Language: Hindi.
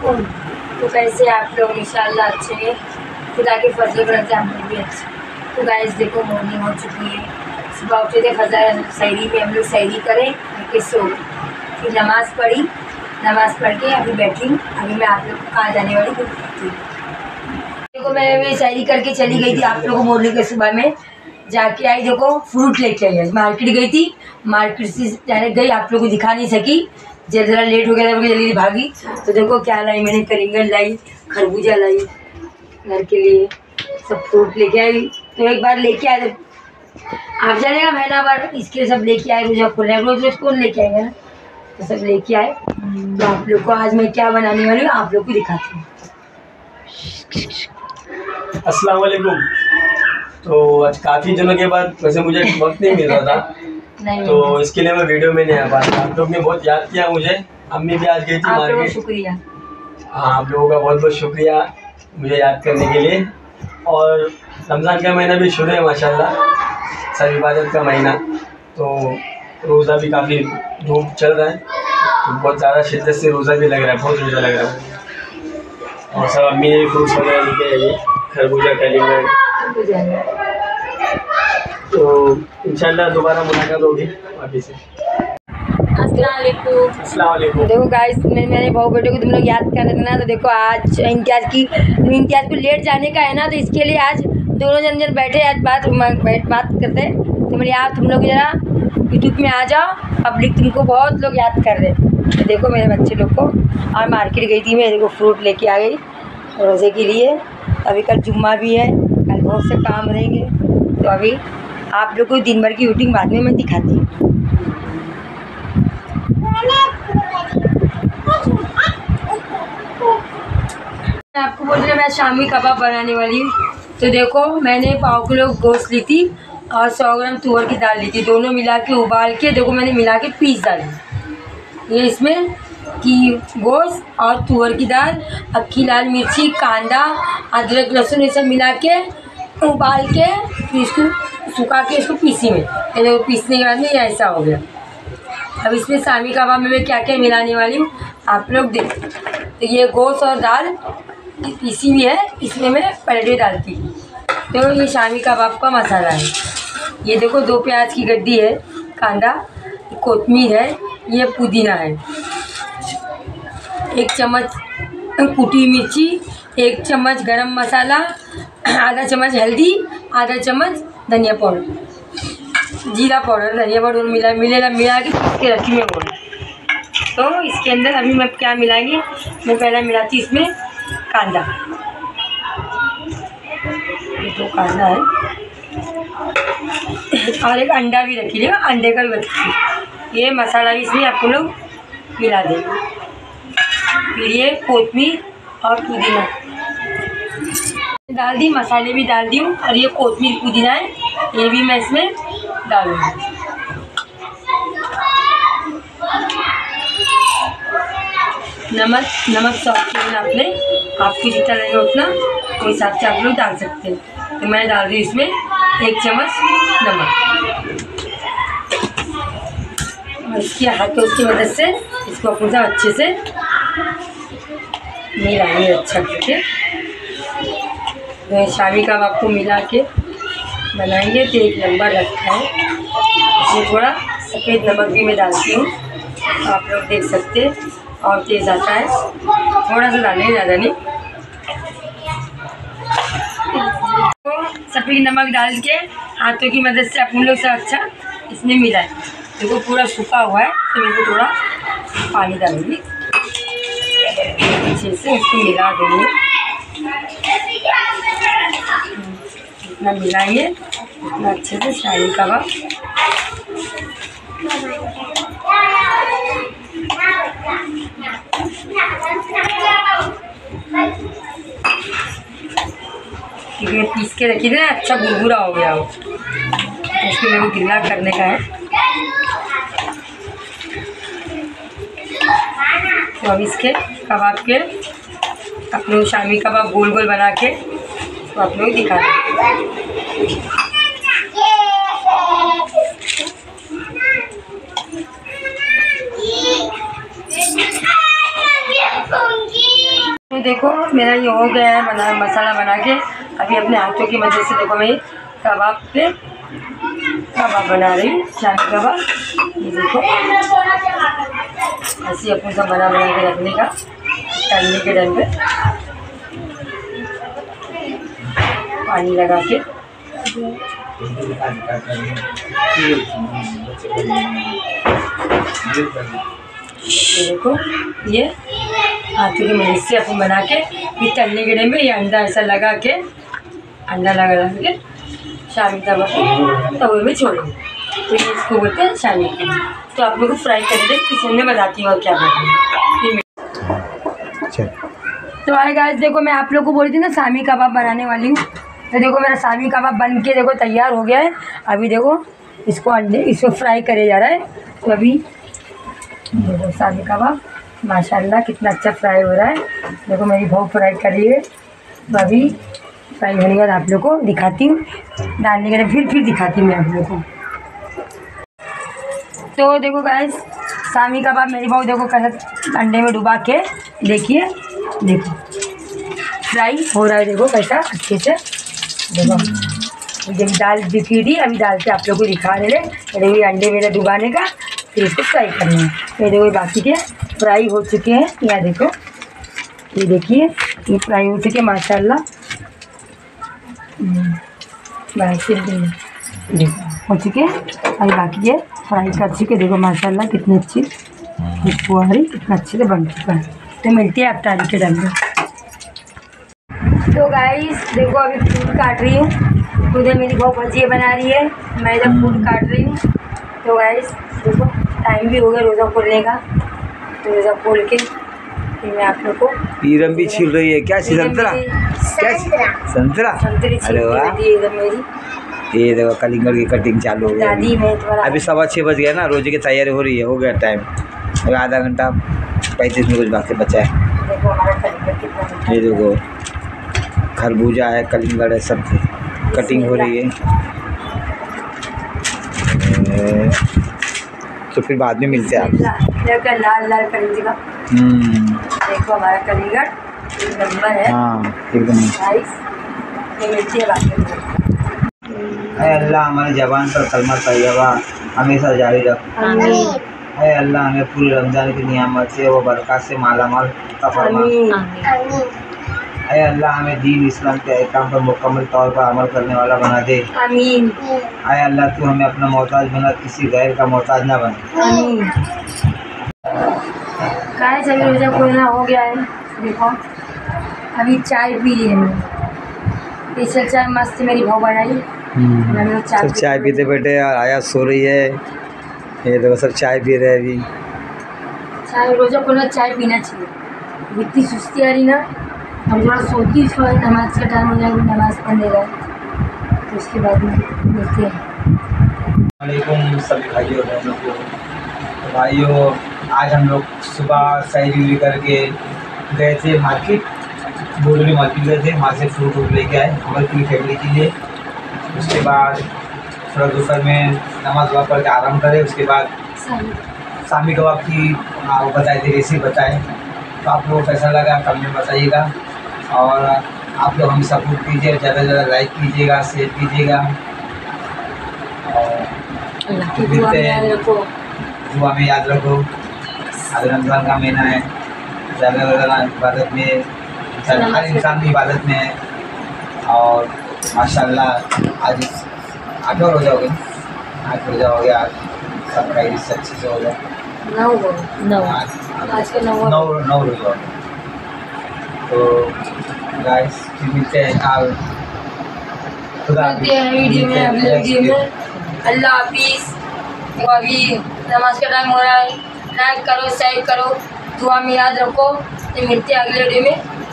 वालेकुम। तो कैसे आप लोग? इंशाल्लाह अच्छे हैं, खुदा के फजल करम से हम लोग भी अच्छे। तो गाइस देखो मॉर्निंग हो चुकी है, सुबह उठे थे, फजर सहरी में हम लोग सहरी करें, फिर सो फिर नमाज़ पढ़ी, नमाज़ पढ़ के अभी बैठी हूँ। अभी मैं आप लोग को आ जाने वाली हूँ। देखो मैं भी सहरी करके चली गई थी आप लोगों को मॉर्निंग के सुबह में जाके आई। देखो फ्रूट लेके आई, मार्केट गई थी, मार्केट से डायरेक्ट गई, आप लोगों को दिखा नहीं सकी, ज़रा लेट हो गया था, जल्दी भागी। तो देखो क्या लाई मैंने, कलिंगड़ लाई, खरबूजा लाई घर के लिए, सब फ्रूट लेके आई। तो एक बार लेके आए तो आप जानेगा महीना भर इसके सब लेके आए, रोजा खोल रहे, रोज रोज कौन लेके आएगा ना, तो सब लेके आए। तो आप लोग को आज मैं क्या बनाने वाली हूँ आप लोग को दिखाती हूँ। अस्सलाम वालेकुम। तो आज काफ़ी दिनों के बाद वैसे मुझे वक्त नहीं मिल रहा था तो इसके लिए मैं वीडियो में नहीं आ पाया। आप लोग ने बहुत याद किया मुझे, अम्मी भी आज गई थी मार्केट। शुक्रिया। हाँ, आप लोगों का बहुत बहुत शुक्रिया मुझे याद करने के लिए। और रमज़ान का महीना भी शुरू है माशाल्लाह, सब इबादत का महीना, तो रोज़ा भी काफ़ी धूप चल रहा है, तो बहुत ज़्यादा शिद्दत से रोज़ा भी लग रहा है, बहुत रोज़ा लग रहा है। और सब अम्मी ने भी फ्रूट्स वगैरह लेके आई, खरबूजा, कलिंगड़। तो इंशाल्लाह दोबारा मुलाकात होगी वापस से। अस्सलाम वालेकुम। देखो गाइस मेरे भाव बेटे को तुम लोग याद कर रहे थे ना, तो देखो आज इम्तियाज को लेट जाने का है ना, तो इसके लिए आज दोनों जन बैठे, आज बात करते हैं। तो मेरे यार तुम लोग ज़रा यूट्यूब में आ जाओ, पब्लिक तुमको बहुत लोग याद कर रहे हैं। तो देखो मेरे बच्चे लोग को, और मार्केट गई थी मैं, देखो फ्रूट लेके आ गई रोज़े के लिए। अभी कल जुम्मा भी है, कल बहुत से काम रहेंगे, तो अभी आप लोग को दिन भर की रूटीन बाद में मैं दिखाती हूँ। आपको बोल रहे मैं शामी कबाब बनाने वाली हूँ। तो देखो मैंने पाव किलो गोश्त ली थी और 100 ग्राम तुअर की दाल ली थी, दोनों मिला के उबाल के देखो मैंने मिला के पीस डाली। ये इसमें कि गोश्त और तुअर की दाल, अक्खी लाल मिर्ची, कांदा, अदरक, लहसुन, ये सब मिला के उबाल के फिर इसको सुखा के इसको पीसी में, ये देखो पीसने के बाद में ये ऐसा हो गया। अब इसमें शामी कबाब में मैं क्या क्या मिलाने वाली हूँ आप लोग देखो। तो ये गोश्त और दाल पीसी हुई है, इसमें मैं पलटे डालती हूँ। तो ये शामी कबाब का मसाला है, ये देखो 2 प्याज की गड्डी है, कांदा, कोतमीर है, ये पुदीना है, 1 चम्मच कुटी मिर्ची, 1 चम्मच गरम मसाला, आधा चम्मच हल्दी, आधा चम्मच धनिया पाउडर, जीरा पाउडर, धनिया पाउडर मिला के पीस के रखी मैं बोल। तो इसके अंदर अभी मैं क्या मिलाएंगे, मैं पहले मिलाती इसमें कांदा, ये 2 कांदा है, और एक अंडा भी रखी लेगा, अंडे का भी रखिए। ये मसाला भी इसमें आपको लोग मिला देंगे। फिर ये कोतमीर और पुदीना डाल दी, मसाले भी डाल दी हूँ, और ये कोतमीर पुदीना है, ये भी मैं इसमें डालूँगी। नमक सॉफ्ट आपने आपको जितना लगेगा उतना उस हिसाब से आप लोग डाल सकते हैं। तो मैं डाल रही हूँ इसमें 1 चम्मच नमक, और इसके हाथों की मदद से इसको पूरा अच्छे से मिलाएंगे अच्छा करके। तो शामी कबाब को मिला के बनाएंगे। तो एक नंबर रखा है, इसमें थोड़ा सफ़ेद नमक भी मैं डालती हूँ, तो आप लोग देख सकते हैं, और तेज़ आता है, थोड़ा सा डालेंगे, ज़्यादा नहीं। तो सफ़ेद नमक डाल के हाथों की मदद से अपन लोग से अच्छा इसमें मिलाएं। देखो पूरा सूखा हुआ है, तो मेरे को थोड़ा पानी डालूंगी, अच्छे से इसको मिला देंगे। इतना मिलाएंगे इतना अच्छे से शाही कबाब क्योंकि पीस के रखी थी ना, अच्छा भुरभुरा हो गया हो, इसको मेरे को गिल्ला करने का है। तो अब इसके कबाब के अपने शामी कबाब गोल गोल बना के तो आप लोग दिखा दें। तो देखो मेरा ये हो गया है बना मसाला बना के। अभी अपने हाथों की मदद से देखो मैं कबाब पे कबाब बना रही हूँ, शाही कबाब। ये देखो ऐसे अपन सब बना के रखने का तलने के टाइम पे पानी लगा के। देखो ये हाथों की मदद से अपन बना के फिर तलने के टाइम पे ये अंडा ऐसा लगा के अंडा लगा के शामी तवे में छोड़ेंगे। तो ये इसको बोलते हैं शामी कबाब। तो आप लोग को फ्राई करके किचन में बताती हूँ और क्या करना है। तो आए गाइस देखो मैं आप लोग को बोली थी ना शामी कबाब बनाने वाली हूँ। तो देखो मेरा शामी कबाब बन के देखो तैयार हो गया है। अभी देखो इसको फ्राई करे जा रहा है। तो अभी देखो शामी कबाब माशाल्लाह कितना अच्छा फ्राई हो रहा है। देखो मेरी बहू फ्राई कर रही है। तो अभी फ्राई होने के बाद आप लोग को दिखाती हूँ, डालने के लिए फिर दिखाती हूँ मैं आप लोग को। तो देखो गाइस शामी कबाब मेरी बहू देखो कैसा अंडे में डुबा के देखिए, देखो फ्राई हो रहा है। देखो कैसा अच्छे से देखो जब दाल दिखी थी अभी डाल के आप लोग को दिखा रहे थे। देखो ये अंडे मेरे डुबाने का फिर इसको फ्राई करना है। ये देखो बाकी के फ्राई हो चुके हैं। यहाँ देखो ये देखिए ये फ्राई हो चुके माशाल्लाह देखो हो चुके। अभी बाकी ये फ्राई कर चुके। देखो माशाल्लाह कितनी अच्छी खुशबू आ रही, कितना अच्छे से बन चुका है। तो मिलती है अफ्तारी के टाइम में। तो गाइस देखो अभी फूल काट रही हूँ। उधर मेरी बहू भजिया बना रही है, मैं इधर फूल काट रही हूँ। तो गाइस देखो टाइम भी हो गया रोज़ा खोलने का। तो रोज़ा खोल के फिर मैं आप लोग को ईरम भी छिल रही है। क्या संतरा? क्या संतरा? संतरी अरे वाह मेरी ये देखो कलिंगड़ की कटिंग चालू हो गई। दादी मैं थोड़ा अभी 6:15 बज गया ना, रोजे की तैयारी हो रही है। हो गया टाइम, अभी आधा घंटा 35 मिनट कुछ बाकी बचा है। देखो हमारा कलिंगड़ कितना ये देखो खरबूजा है, कलिंगड़ है, सब कटिंग हो रही है। तो फिर बाद में मिलते हैं आप। लाल लाल कलिंगड़ देखो हमारा कलिंगड़ एक नंबर है। हाँ एकदम। ये मिलती है बाद में। ऐ अल्लाह हमारी ज़बान पर कलमा तैयबा हमेशा जारी रख। ऐ अल्लाह हमें पूरी रमज़ान की नियामत से व बरकत से मालामाल फरमा। ऐ अल्लाह हमें दीन इस्लाम के अहकाम पर मुकम्मल तौर पर अमल करने वाला बना दे। आमीन। ऐ अल्लाह तू हमें अपना मोहताज बना, किसी गैर का मोहताज ना बना। आमीन। गाइस अभी रोज़ा खोलना हो गया है। देखो अभी चाय पी रही है मैं, स्पेशल चाय मस्त मेरी बहू बनाई। सब चाय पीते बैठे और आया सो रही है। ये देखो सब चाय पी रहे हैं अभी। चाय रोज़ा खोलना चाय पीना चाहिए। इतनी सुस्ती आ रही ना, हम थोड़ा सोती इसके बाद नमाज का टाइम हो जाएगा, नमाज़ पढ़ने गए तो उसके बाद में मिलते हैं। वालेकुम सभी भाइयों बहनों को। तो भाइयों आज हम लोग सुबह सैरी करके गए थे मार्केट, बोलरी मार्केट गए थे। वहाँ से फ्रूट वूट लेके आए हमारी पूरी फैमिली के लिए। उसके बाद थोड़ा दोपहर में नमाज वहाँ पढ़ के आराम करें। उसके बाद शामी कबाब की वो बताए थे, रेसिपी बताएं। तो आप लोगों को कैसा लगा कमेंट में बताइएगा। और आप लोग हमें सपोर्ट कीजिए, ज़्यादा से ज़्यादा लाइक कीजिएगा, शेयर कीजिएगा। और मिलते हैं, दुआ में याद रखो। आज रमज़ान का महीना है, ज़्यादा से ज़्यादा इबादत में, हर इंसान की इबादत में है। और माशाल्लाह आज 8 रोज़ा हो गए, 8 रोज़ा हो गया। आज सबका ईद अच्छे से हो गया। 9 आज के 9 रोज़ा हो गए। तो गाइस फिर मिलते हैं वीडियो में, अगले वीडियो में। अल्लाह हाफिज़। तो अभी नमाज का टाइम हो रहा है, लाइक करो, शेयर करो, दुआ में याद रखो। तो मिलते हैं अगले वीडियो में।